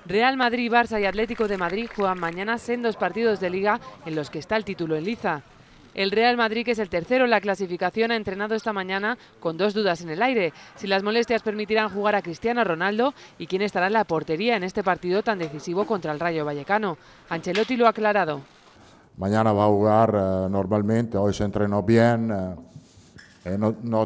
Real Madrid, Barça y Atlético de Madrid juegan mañana sendos partidos de Liga en los que está el título en liza. El Real Madrid, que es el tercero en la clasificación, ha entrenado esta mañana con dos dudas en el aire: si las molestias permitirán jugar a Cristiano Ronaldo y quién estará en la portería en este partido tan decisivo contra el Rayo Vallecano. Ancelotti lo ha aclarado. Mañana va a jugar normalmente, hoy se entrenó bien, no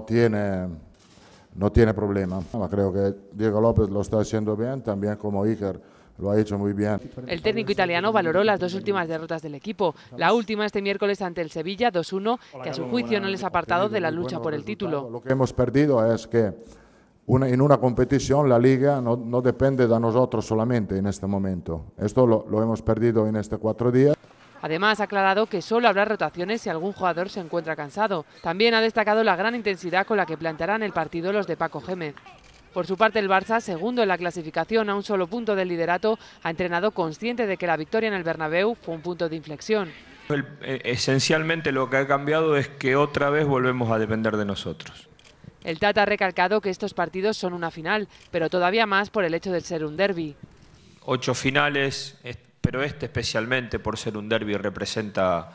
tiene problema. Creo que Diego López lo está haciendo bien, también como Iker lo ha hecho muy bien. El técnico italiano valoró las dos últimas derrotas del equipo. La última este miércoles ante el Sevilla, 2-1, que a su juicio no les ha apartado de la lucha por el título. Lo que hemos perdido es que en una competición la Liga no depende de nosotros solamente en este momento. Esto lo hemos perdido en estos 4 días. Además, ha aclarado que solo habrá rotaciones si algún jugador se encuentra cansado. También ha destacado la gran intensidad con la que plantearán el partido los de Paco Gémez. Por su parte, el Barça, segundo en la clasificación a un solo punto del liderato, ha entrenado consciente de que la victoria en el Bernabéu fue un punto de inflexión. Esencialmente lo que ha cambiado es que otra vez volvemos a depender de nosotros. El Tata ha recalcado que estos partidos son una final, pero todavía más por el hecho de ser un derbi. 8 finales, pero este especialmente por ser un derbi representa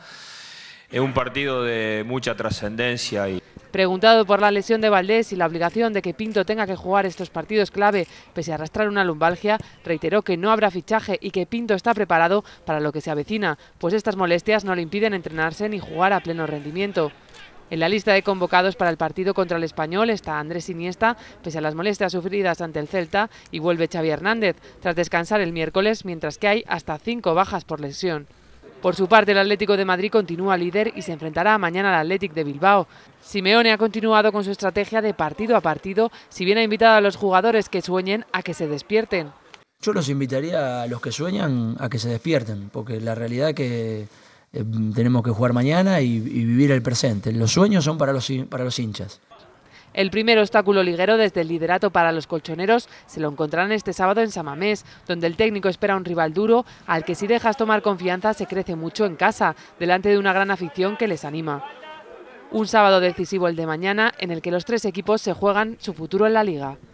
un partido de mucha trascendencia. Preguntado por la lesión de Valdés y la obligación de que Pinto tenga que jugar estos partidos clave pese a arrastrar una lumbalgia, reiteró que no habrá fichaje y que Pinto está preparado para lo que se avecina, pues estas molestias no le impiden entrenarse ni jugar a pleno rendimiento. En la lista de convocados para el partido contra el Español está Andrés Iniesta, pese a las molestias sufridas ante el Celta, y vuelve Xavi Hernández, tras descansar el miércoles, mientras que hay hasta 5 bajas por lesión. Por su parte, el Atlético de Madrid continúa líder y se enfrentará mañana al Athletic de Bilbao. Simeone ha continuado con su estrategia de partido a partido, si bien ha invitado a los jugadores que sueñen a que se despierten. Yo los invitaría a los que sueñan a que se despierten, porque la realidad es que tenemos que jugar mañana y vivir el presente. Los sueños son para los hinchas. El primer obstáculo liguero desde el liderato para los colchoneros se lo encontrarán este sábado en San Mamés, donde el técnico espera un rival duro al que si dejas tomar confianza se crece mucho en casa, delante de una gran afición que les anima. Un sábado decisivo el de mañana en el que los 3 equipos se juegan su futuro en la Liga.